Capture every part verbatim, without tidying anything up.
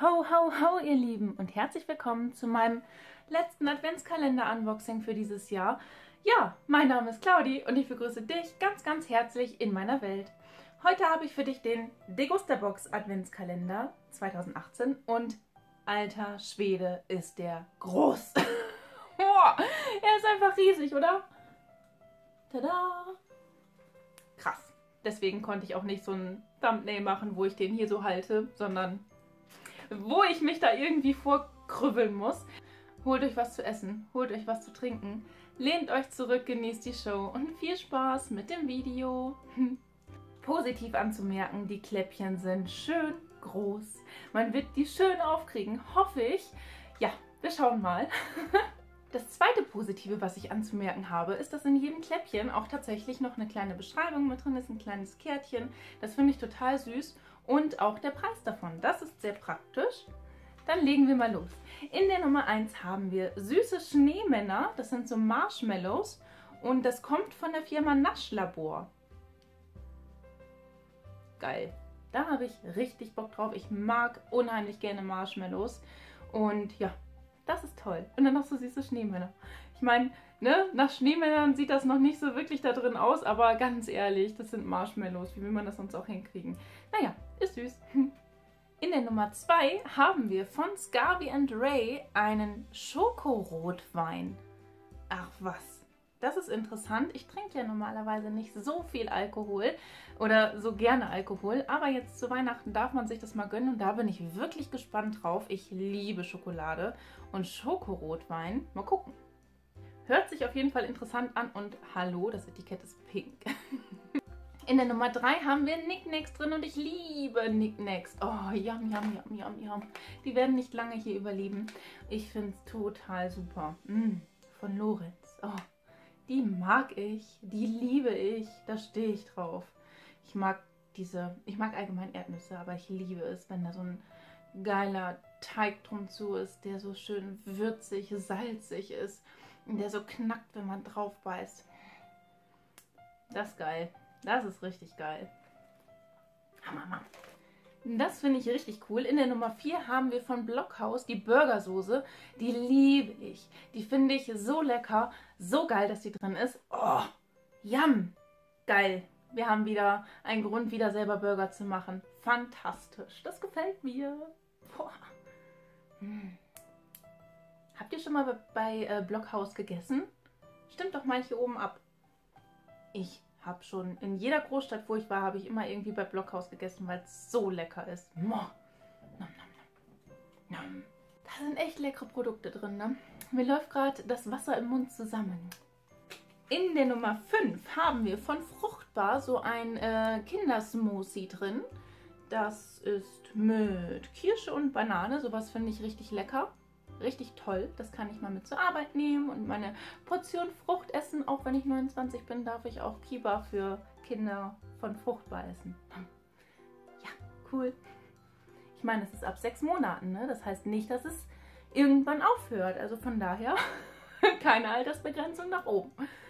Ho, ho, ho, ihr Lieben und herzlich willkommen zu meinem letzten Adventskalender-Unboxing für dieses Jahr. Ja, mein Name ist Claudi und ich begrüße dich ganz, ganz herzlich in meiner Welt. Heute habe ich für dich den Degusterbox Adventskalender zweitausendachtzehn und alter Schwede ist der groß. Boah, er ist einfach riesig, oder? Tada! Krass. Deswegen konnte ich auch nicht so ein Thumbnail machen, wo ich den hier so halte, sondern wo ich mich da irgendwie vorkrübeln muss. Holt euch was zu essen, holt euch was zu trinken, lehnt euch zurück, genießt die Show und viel Spaß mit dem Video. Positiv anzumerken, die Kläppchen sind schön groß. Man wird die schön aufkriegen, hoffe ich. Ja, wir schauen mal. Das zweite Positive, was ich anzumerken habe, ist, dass in jedem Kläppchen auch tatsächlich noch eine kleine Beschreibung mit drin ist, ein kleines Kärtchen. Das finde ich total süß und auch der Preis davon. Das ist sehr praktisch. Dann legen wir mal los. In der Nummer eins haben wir süße Schneemänner. Das sind so Marshmallows und das kommt von der Firma Naschlabor. Geil. Da habe ich richtig Bock drauf. Ich mag unheimlich gerne Marshmallows und ja, das ist toll. Und dann noch so süße Schneemänner. Ich meine, ne, nach Schneemännern sieht das noch nicht so wirklich da drin aus, aber ganz ehrlich, das sind Marshmallows. Wie will man das sonst auch hinkriegen? Naja, ist süß. In der Nummer zwei haben wir von Scavi and Ray einen Schokorotwein. Ach was. Das ist interessant. Ich trinke ja normalerweise nicht so viel Alkohol oder so gerne Alkohol, aber jetzt zu Weihnachten darf man sich das mal gönnen und da bin ich wirklich gespannt drauf. Ich liebe Schokolade und Schokorotwein. Mal gucken. Hört sich auf jeden Fall interessant an und hallo, das Etikett ist pink. In der Nummer drei haben wir Knickknacks drin und ich liebe Knickknacks. Oh, yum, yum, yum, yum, yum. Die werden nicht lange hier überleben. Ich finde es total super. Mm, von Lorenz. Oh. Die mag ich, die liebe ich, da stehe ich drauf. Ich mag diese, ich mag allgemein Erdnüsse, aber ich liebe es, wenn da so ein geiler Teig drum zu ist, der so schön würzig, salzig ist und der so knackt, wenn man drauf beißt. Das ist geil, das ist richtig geil. Hammer, Mann. Das finde ich richtig cool. In der Nummer vier haben wir von Blockhaus die Burgersoße. Die liebe ich. Die finde ich so lecker. So geil, dass die drin ist. Oh, yum. Geil. Wir haben wieder einen Grund, wieder selber Burger zu machen. Fantastisch. Das gefällt mir. Boah. Hm. Habt ihr schon mal bei äh, Blockhaus gegessen? Stimmt doch mal hier oben ab. Ich habe schon in jeder Großstadt, wo ich war, habe ich immer irgendwie bei Blockhaus gegessen, weil es so lecker ist. Nom, nom, nom, nom. Da sind echt leckere Produkte drin, ne? Mir läuft gerade das Wasser im Mund zusammen. In der Nummer fünf haben wir von Fruchtbar so ein äh, Kindersmoothie drin. Das ist mit Kirsche und Banane. Sowas finde ich richtig lecker. Richtig toll. Das kann ich mal mit zur Arbeit nehmen und meine Portion Frucht essen. Auch wenn ich neunundzwanzig bin, darf ich auch Kiba für Kinder von Fruchtbar essen. Ja, cool. Ich meine, es ist ab sechs Monaten, ne? Das heißt nicht, dass es irgendwann aufhört. Also von daher keine Altersbegrenzung nach oben.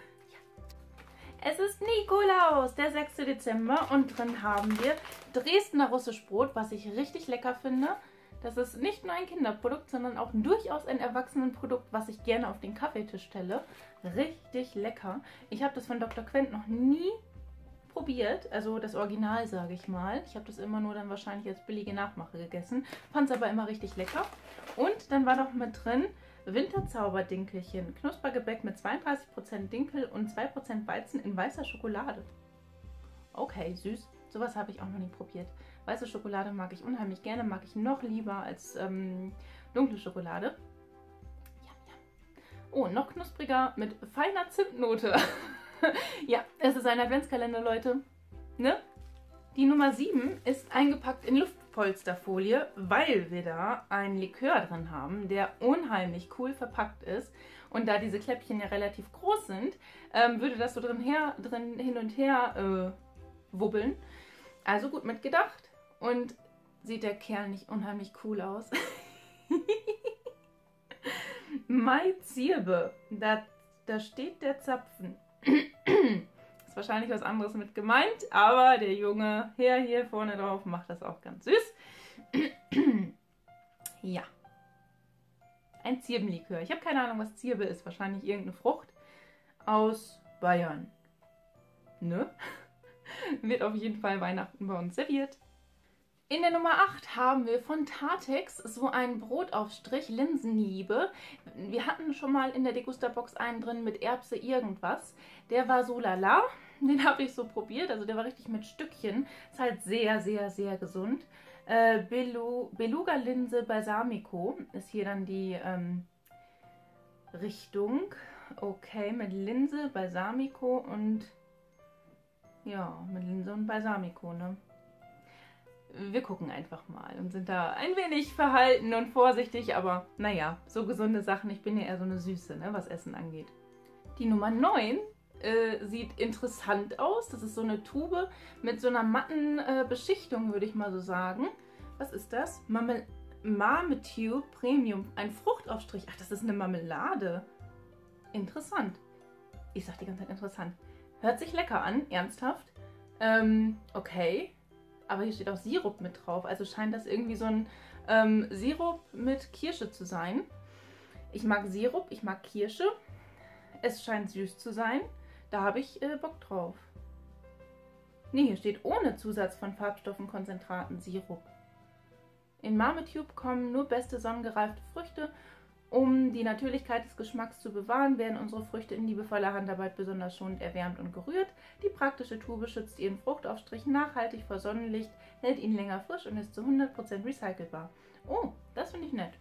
Ja. Es ist Nikolaus, der sechste Dezember und drin haben wir Dresdner Russisch Brot, was ich richtig lecker finde. Das ist nicht nur ein Kinderprodukt, sondern auch durchaus ein Erwachsenenprodukt, was ich gerne auf den Kaffeetisch stelle. Richtig lecker. Ich habe das von Doktor Quent noch nie probiert, also das Original, sage ich mal. Ich habe das immer nur dann wahrscheinlich als billige Nachmache gegessen. Fand es aber immer richtig lecker. Und dann war noch mit drin Winterzauberdinkelchen. Knuspergebäck mit zweiunddreißig Prozent Dinkel und zwei Prozent Weizen in weißer Schokolade. Okay, süß. Sowas habe ich auch noch nie probiert. Weiße Schokolade mag ich unheimlich gerne, mag ich noch lieber als ähm, dunkle Schokolade. Ja, ja. Oh, noch knuspriger mit feiner Zimtnote. Ja, es ist ein Adventskalender, Leute. Ne? Die Nummer sieben ist eingepackt in Luftpolsterfolie, weil wir da einen Likör drin haben, der unheimlich cool verpackt ist. Und da diese Kläppchen ja relativ groß sind, ähm, würde das so drin, her, drin hin und her äh, wubbeln. Also gut mitgedacht. Und sieht der Kerl nicht unheimlich cool aus? Mai Zirbe. Da, da steht der Zapfen. Ist wahrscheinlich was anderes mit gemeint, aber der junge Herr hier vorne drauf macht das auch ganz süß. Ja. Ein Zirbenlikör. Ich habe keine Ahnung, was Zirbe ist. Wahrscheinlich irgendeine Frucht aus Bayern. Ne? Wird auf jeden Fall Weihnachten bei uns serviert. In der Nummer acht haben wir von Tartex so einen Brotaufstrich Linsenliebe. Wir hatten schon mal in der Degusta-Box einen drin mit Erbse irgendwas. Der war so lala. Den habe ich so probiert. Also der war richtig mit Stückchen. Ist halt sehr, sehr, sehr gesund. Äh, Belu Beluga-Linse Balsamico ist hier dann die ähm, Richtung. Okay, mit Linse, Balsamico und ja, mit Linse und Balsamico, ne? Wir gucken einfach mal und sind da ein wenig verhalten und vorsichtig, aber naja, so gesunde Sachen. Ich bin ja eher so eine Süße, ne, was Essen angeht. Die Nummer neun äh, sieht interessant aus. Das ist so eine Tube mit so einer matten äh, Beschichtung, würde ich mal so sagen. Was ist das? Marmel Marmature Premium. Ein Fruchtaufstrich. Ach, das ist eine Marmelade. Interessant. Ich sag die ganze Zeit interessant. Hört sich lecker an, ernsthaft. Ähm, okay. Aber hier steht auch Sirup mit drauf. Also scheint das irgendwie so ein ähm, Sirup mit Kirsche zu sein. Ich mag Sirup, ich mag Kirsche. Es scheint süß zu sein. Da habe ich äh, Bock drauf. Ne, hier steht ohne Zusatz von Farbstoffen, Konzentraten, Sirup. In Marmatube kommen nur beste sonnengereifte Früchte. Um die Natürlichkeit des Geschmacks zu bewahren, werden unsere Früchte in liebevoller Handarbeit besonders schonend erwärmt und gerührt. Die praktische Tube schützt ihren Fruchtaufstrich nachhaltig vor Sonnenlicht, hält ihn länger frisch und ist zu hundert Prozent recycelbar. Oh, das finde ich nett.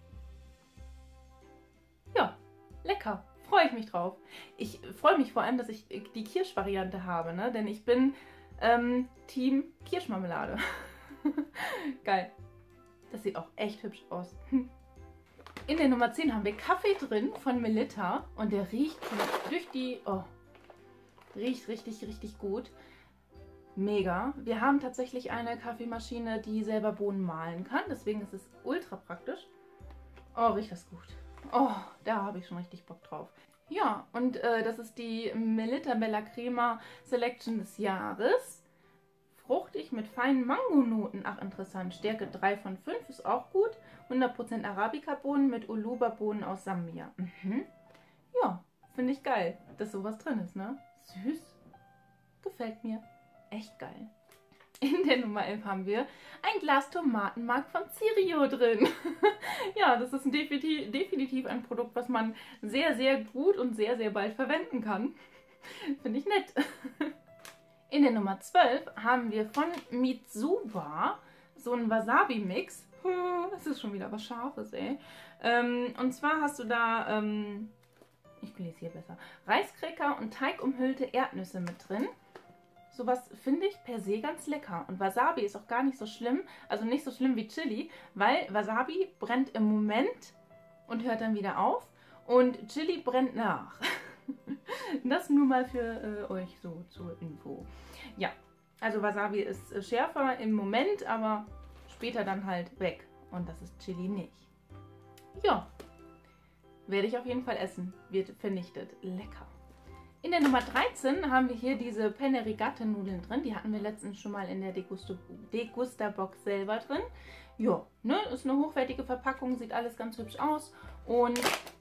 Ja, lecker. Freue ich mich drauf. Ich freue mich vor allem, dass ich die Kirschvariante habe, ne? Denn ich bin ähm, Team Kirschmarmelade. Geil. Das sieht auch echt hübsch aus. In der Nummer zehn haben wir Kaffee drin von Melitta und der riecht durch die... Oh, riecht richtig, richtig gut. Mega. Wir haben tatsächlich eine Kaffeemaschine, die selber Bohnen mahlen kann. Deswegen ist es ultra praktisch. Oh, riecht das gut. Oh, da habe ich schon richtig Bock drauf. Ja, und äh, das ist die Melitta Bella Crema Selection des Jahres. Fruchtig mit feinen Mangonoten. Ach, interessant. Stärke drei von fünf ist auch gut. hundert Prozent Arabica-Bohnen mit Uluba-Bohnen aus Sambia. Mhm. Ja, finde ich geil, dass sowas drin ist, ne? Süß. Gefällt mir. Echt geil. In der Nummer elf haben wir ein Glas Tomatenmark von Cirio drin. Ja, das ist definitiv, definitiv ein Produkt, was man sehr, sehr gut und sehr, sehr bald verwenden kann. Finde ich nett. In der Nummer zwölf haben wir von Mitsuba so einen Wasabi-Mix. Es ist schon wieder was Scharfes, ey. Ähm, und zwar hast du da, ähm, ich lese hier besser, Reiskräcker und teigumhüllte Erdnüsse mit drin. Sowas finde ich per se ganz lecker. Und Wasabi ist auch gar nicht so schlimm, also nicht so schlimm wie Chili, weil Wasabi brennt im Moment und hört dann wieder auf und Chili brennt nach. Das nur mal für äh, euch so zur Info. Ja, also Wasabi ist äh, schärfer im Moment, aber später dann halt weg. Und das ist Chili nicht. Ja, werde ich auf jeden Fall essen. Wird vernichtet. Lecker. In der Nummer dreizehn haben wir hier diese Penne Rigate Nudeln drin. Die hatten wir letztens schon mal in der Degusta-Box selber drin. Ja, ne, ist eine hochwertige Verpackung, sieht alles ganz hübsch aus und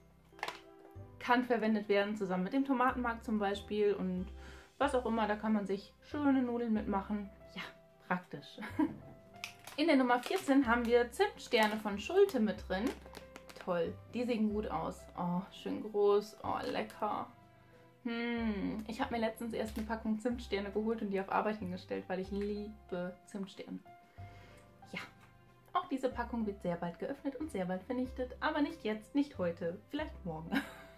kann verwendet werden zusammen mit dem Tomatenmark zum Beispiel und was auch immer. Da kann man sich schöne Nudeln mitmachen. Ja, praktisch. In der Nummer vierzehn haben wir Zimtsterne von Schulte mit drin. Toll, die sehen gut aus. Oh, schön groß. Oh, lecker. Hm, ich habe mir letztens erst eine Packung Zimtsterne geholt und die auf Arbeit hingestellt, weil ich liebe Zimtsterne. Ja, auch diese Packung wird sehr bald geöffnet und sehr bald vernichtet. Aber nicht jetzt, nicht heute, vielleicht morgen.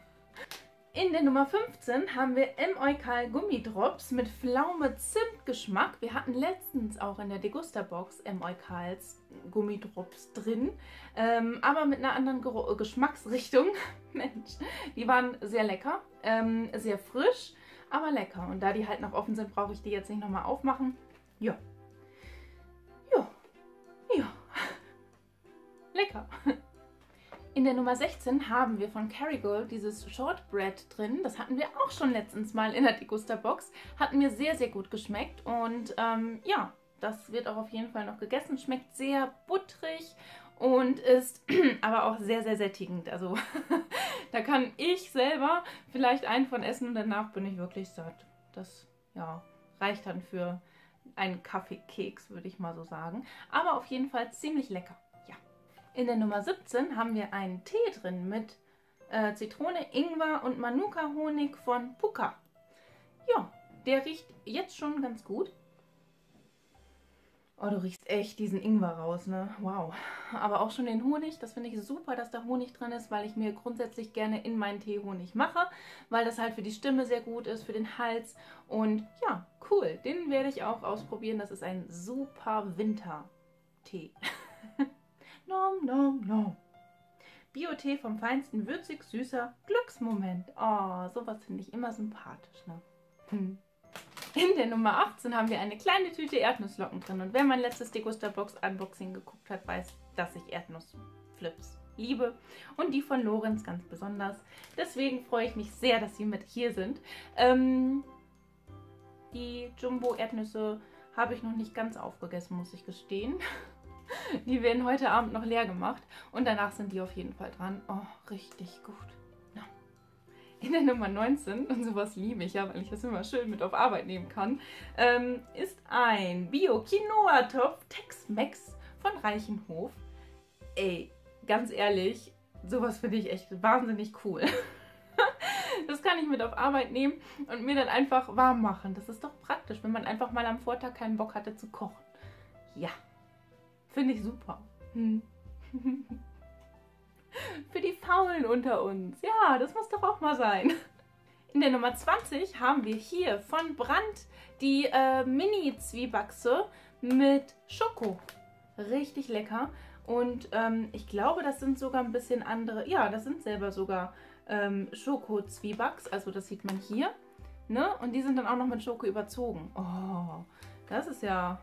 In der Nummer fünfzehn haben wir M-Eukal Gummidrops mit Pflaume-Zimt-Geschmack. Wir hatten letztens auch in der Degusta-Box M-Eukals Gummidrops drin, ähm, aber mit einer anderen Ge Geschmacksrichtung. Mensch, die waren sehr lecker, ähm, sehr frisch, aber lecker. Und da die halt noch offen sind, brauche ich die jetzt nicht nochmal aufmachen. Ja. Ja. Ja. Lecker. In der Nummer sechzehn haben wir von Kerrygold dieses Shortbread drin. Das hatten wir auch schon letztens mal in der Degusta-Box. Hat mir sehr, sehr gut geschmeckt. Und ähm, ja, das wird auch auf jeden Fall noch gegessen. Schmeckt sehr butterig und ist aber auch sehr, sehr sättigend. Also da kann ich selber vielleicht einen von essen und danach bin ich wirklich satt. Das, ja, reicht dann für einen Kaffeekeks, würde ich mal so sagen. Aber auf jeden Fall ziemlich lecker. Ja. In der Nummer siebzehn haben wir einen Tee drin mit äh, Zitrone, Ingwer und Manuka-Honig von Pukka. Ja, der riecht jetzt schon ganz gut. Oh, du riechst echt diesen Ingwer raus, ne? Wow. Aber auch schon den Honig, das finde ich super, dass da Honig drin ist, weil ich mir grundsätzlich gerne in meinen Tee Honig mache, weil das halt für die Stimme sehr gut ist, für den Hals. Und ja, cool, den werde ich auch ausprobieren. Das ist ein super Wintertee. Nom, nom, nom. Bio-Tee vom Feinsten, würzig, süßer Glücksmoment. Oh, sowas finde ich immer sympathisch, ne? Hm. In der Nummer achtzehn haben wir eine kleine Tüte Erdnussflocken drin. Und wer mein letztes Degusta-Box-Unboxing geguckt hat, weiß, dass ich Erdnussflips liebe. Und die von Lorenz ganz besonders. Deswegen freue ich mich sehr, dass sie mit hier sind. Ähm, die Jumbo-Erdnüsse habe ich noch nicht ganz aufgegessen, muss ich gestehen. Die werden heute Abend noch leer gemacht. Und danach sind die auf jeden Fall dran. Oh, richtig gut. In der Nummer neunzehn, und sowas liebe ich ja, weil ich das immer schön mit auf Arbeit nehmen kann, ähm, ist ein Bio-Quinoa-Topf Tex-Mex von Reichenhof. Ey, ganz ehrlich, sowas finde ich echt wahnsinnig cool. Das kann ich mit auf Arbeit nehmen und mir dann einfach warm machen. Das ist doch praktisch, wenn man einfach mal am Vortag keinen Bock hatte zu kochen. Ja, finde ich super. Hm. Für die Faulen unter uns. Ja, das muss doch auch mal sein. In der Nummer zwanzig haben wir hier von Brandt die äh, Mini-Zwiebaxe mit Schoko. Richtig lecker. Und ähm, ich glaube, das sind sogar ein bisschen andere. Ja, das sind selber sogar ähm, Schoko-Zwiebacks. Also das sieht man hier. Ne? Und die sind dann auch noch mit Schoko überzogen. Oh, das ist ja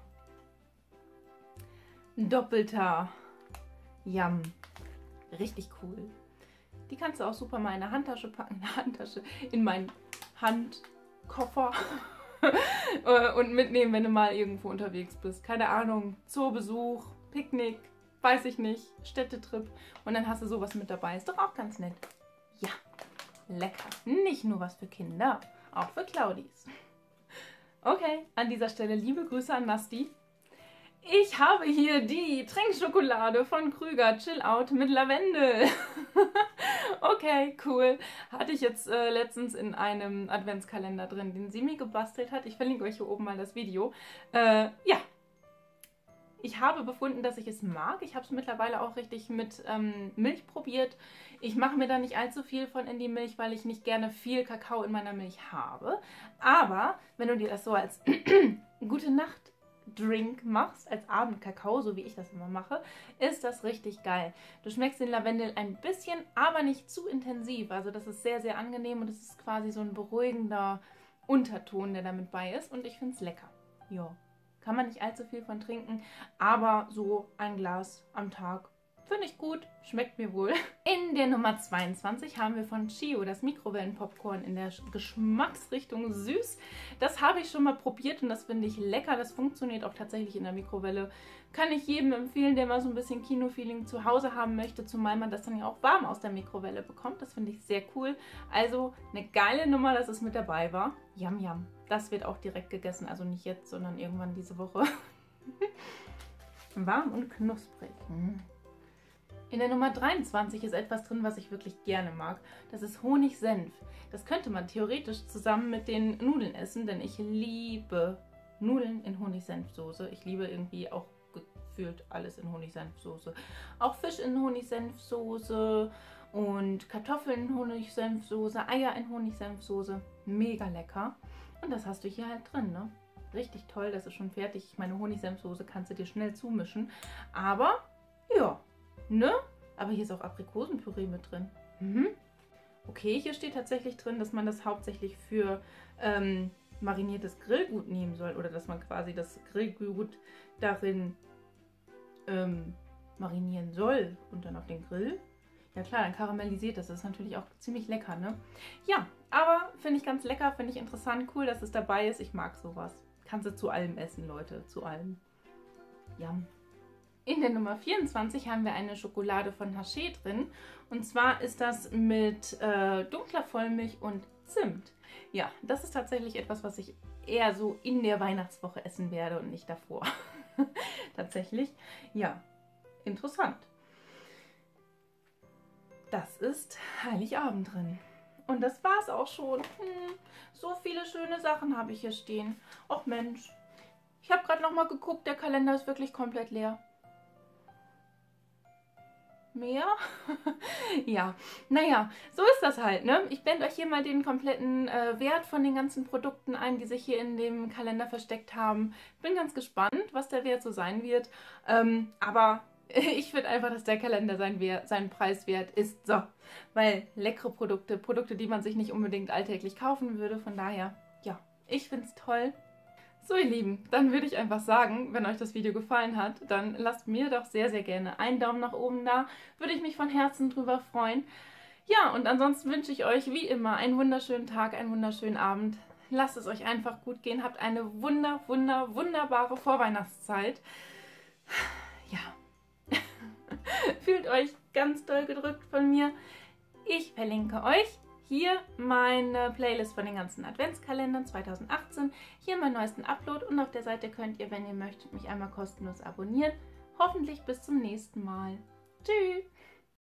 ein doppelter Yum. Richtig cool. Die kannst du auch super mal in der Handtasche packen, in der Handtasche, in meinen Handkoffer und mitnehmen, wenn du mal irgendwo unterwegs bist. Keine Ahnung, Zoobesuch, Picknick, weiß ich nicht, Städtetrip und dann hast du sowas mit dabei. Ist doch auch ganz nett. Ja, lecker. Nicht nur was für Kinder, auch für Claudis. Okay, an dieser Stelle liebe Grüße an Nasti. Ich habe hier die Trinkschokolade von Krüger Chill Out mit Lavendel. Okay, cool. Hatte ich jetzt äh, letztens in einem Adventskalender drin, den sie mir gebastelt hat. Ich verlinke euch hier oben mal das Video. Äh, ja. Ich habe befunden, dass ich es mag. Ich habe es mittlerweile auch richtig mit ähm, Milch probiert. Ich mache mir da nicht allzu viel von in die Milch, weil ich nicht gerne viel Kakao in meiner Milch habe. Aber wenn du dir das so als gute Nacht Drink machst, als Abendkakao, so wie ich das immer mache, ist das richtig geil. Du schmeckst den Lavendel ein bisschen, aber nicht zu intensiv. Also das ist sehr, sehr angenehm und es ist quasi so ein beruhigender Unterton, der damit bei ist und ich finde es lecker. Ja, kann man nicht allzu viel von trinken, aber so ein Glas am Tag finde ich gut, schmeckt mir wohl. In der Nummer zweiundzwanzig haben wir von Chio das Mikrowellenpopcorn in der Geschmacksrichtung süß. Das habe ich schon mal probiert und das finde ich lecker. Das funktioniert auch tatsächlich in der Mikrowelle. Kann ich jedem empfehlen, der mal so ein bisschen Kino-Feeling zu Hause haben möchte, zumal man das dann ja auch warm aus der Mikrowelle bekommt. Das finde ich sehr cool. Also eine geile Nummer, dass es mit dabei war. Yum, yum. Das wird auch direkt gegessen, also nicht jetzt, sondern irgendwann diese Woche. Warm und knusprig. Mm. In der Nummer dreiundzwanzig ist etwas drin, was ich wirklich gerne mag. Das ist Honig-Senf. Das könnte man theoretisch zusammen mit den Nudeln essen, denn ich liebe Nudeln in Honig-Senf-Soße. Ich liebe irgendwie auch gefühlt alles in Honig-Senf-Soße. Auch Fisch in Honig-Senf-Soße und Kartoffeln in Honig-Senf-Soße, Eier in Honig-Senf-Soße. Mega lecker. Und das hast du hier halt drin, ne? Richtig toll, das ist schon fertig. Ich meine, Honig-Senf-Soße kannst du dir schnell zumischen. Aber, ja. Ne? Aber hier ist auch Aprikosenpüree mit drin. Mhm. Okay, hier steht tatsächlich drin, dass man das hauptsächlich für ähm, mariniertes Grillgut nehmen soll. Oder dass man quasi das Grillgut darin ähm, marinieren soll und dann auf den Grill. Ja klar, dann karamellisiert das. Das ist natürlich auch ziemlich lecker, ne? Ja, aber finde ich ganz lecker, finde ich interessant, cool, dass es dabei ist. Ich mag sowas. Kannst du zu allem essen, Leute, zu allem. Yum. In der Nummer vierundzwanzig haben wir eine Schokolade von Haché drin. Und zwar ist das mit äh, dunkler Vollmilch und Zimt. Ja, das ist tatsächlich etwas, was ich eher so in der Weihnachtswoche essen werde und nicht davor. Tatsächlich, ja, interessant. Das ist Heiligabend drin. Und das war's auch schon. Hm, so viele schöne Sachen habe ich hier stehen. Och Mensch, ich habe gerade noch mal geguckt, der Kalender ist wirklich komplett leer. Mehr? Ja, naja, so ist das halt, ne? Ich blende euch hier mal den kompletten äh, Wert von den ganzen Produkten ein, die sich hier in dem Kalender versteckt haben. Bin ganz gespannt, was der Wert so sein wird. Ähm, aber ich finde einfach, dass der Kalender sein Wert, seinen Preis wert ist. So, weil leckere Produkte, Produkte, die man sich nicht unbedingt alltäglich kaufen würde. Von daher, ja, ich finde es toll. So ihr Lieben, dann würde ich einfach sagen, wenn euch das Video gefallen hat, dann lasst mir doch sehr, sehr gerne einen Daumen nach oben da. Würde ich mich von Herzen drüber freuen. Ja, und ansonsten wünsche ich euch wie immer einen wunderschönen Tag, einen wunderschönen Abend. Lasst es euch einfach gut gehen. Habt eine wunder, wunder, wunderbare Vorweihnachtszeit. Ja. Fühlt euch ganz doll gedrückt von mir. Ich verlinke euch hier meine Playlist von den ganzen Adventskalendern zweitausendachtzehn, hier meinen neuesten Upload und auf der Seite könnt ihr, wenn ihr möchtet, mich einmal kostenlos abonnieren. Hoffentlich bis zum nächsten Mal. Tschüss!